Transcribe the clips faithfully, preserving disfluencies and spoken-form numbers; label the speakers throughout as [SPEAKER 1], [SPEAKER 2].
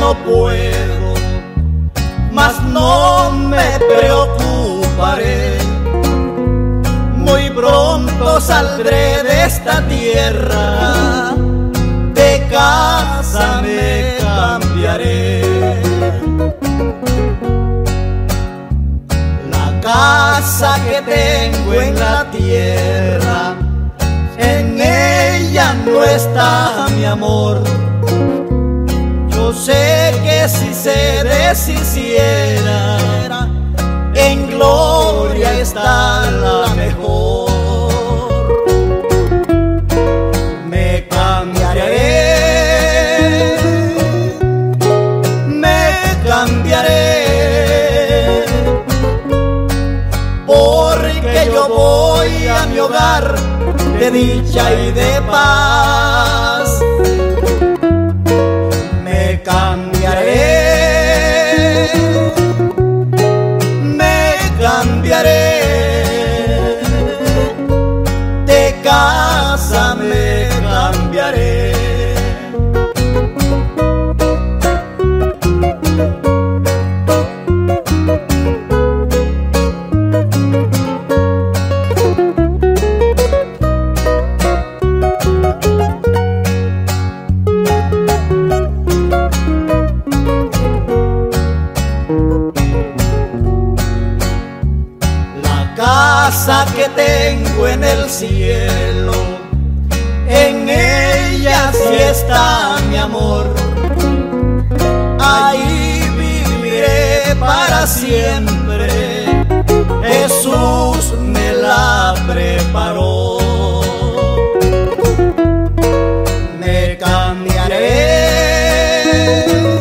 [SPEAKER 1] no puedo, mas no me preocuparé. Muy pronto saldré de esta tierra, de casa me cambiaré. La casa que tengo en la tierra, en ella no está mi amor. Yo sé que si se deshiciera, en gloria está la mejor. Me cambiaré, me cambiaré, porque yo voy a mi hogar de dicha y de paz. Me cambiaré, me cambiaré, de casa me cambiaré. Casa que tengo en el cielo, en ella sí está mi amor. Ahí viviré para siempre, Jesús me la preparó. Me cambiaré,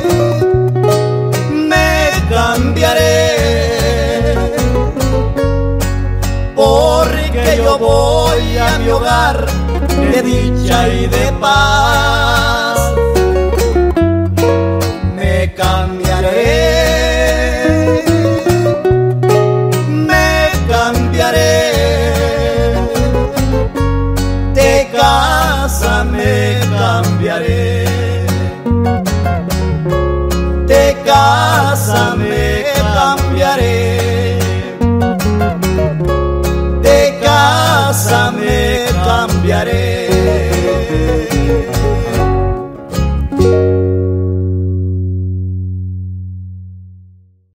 [SPEAKER 1] me cambiaré, porque yo voy a mi hogar de dicha y de paz.